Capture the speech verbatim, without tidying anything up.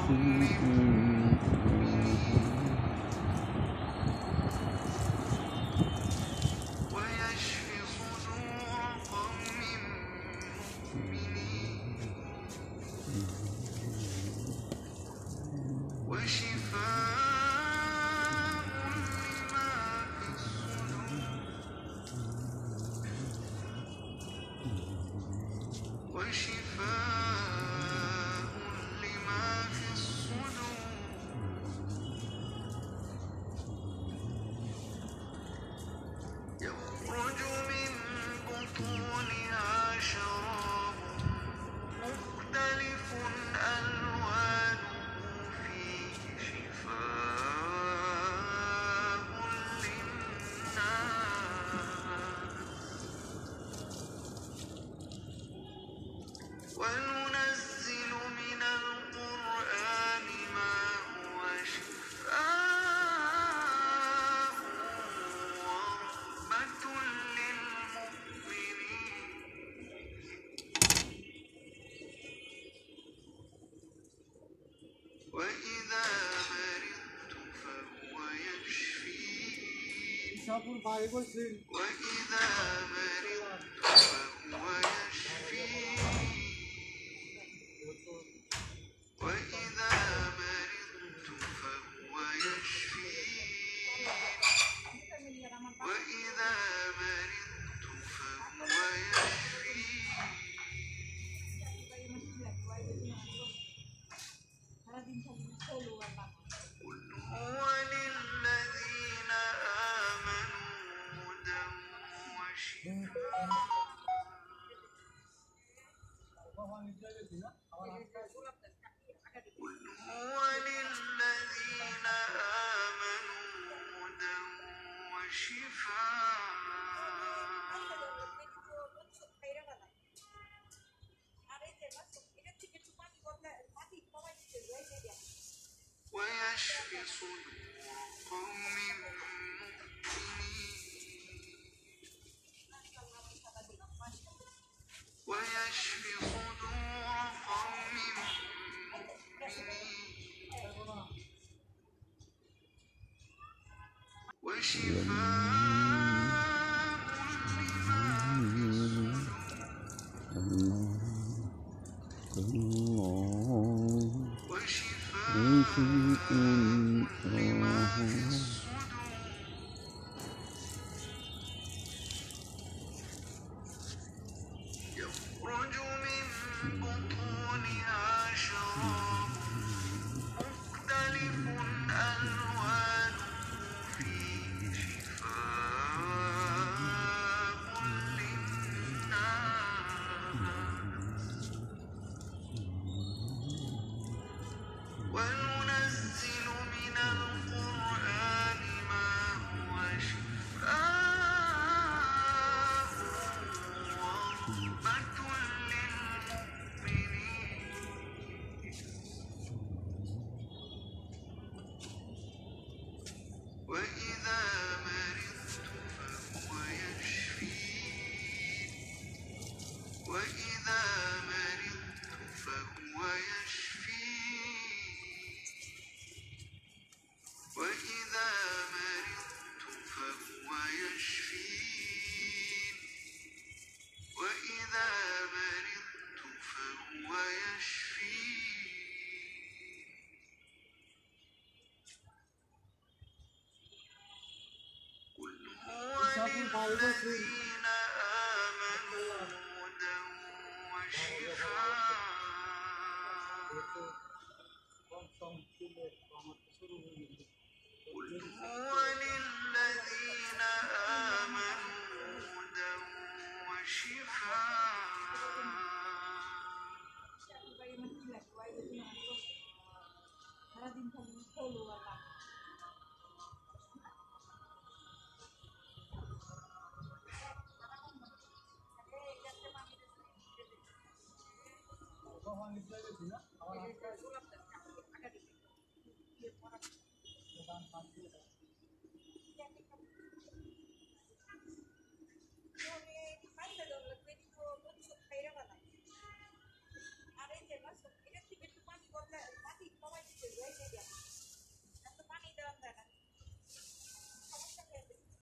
وإذا مرضت فهو يشفين وإذا مرضت فهو يشفين وإذا مرضت فهو يشفين قل هو للذين آمنوا هدى وشفاء قل هو للذين آمنوا هدى وشفاء ويشفي صدور قوم مؤمنين ويشفي صدور قوم مؤمنين وشفاء لما في الصدور وشفاء لما في الصدور يخرج من بطونها شراب مختلف ألوانه فيه شفاء للناس وننزل من القرآن ما هو شفاء ورحمة للمؤمنين وإذا مرضت فهو يشفين وإذا مرضت فهو يشفين وإذا مرضت فهو يشفين وإذا مرضت فهو يشفين قل هو للذين آمنوا هدى وشفاء قل هو للذين آمنوا هدى وشفاء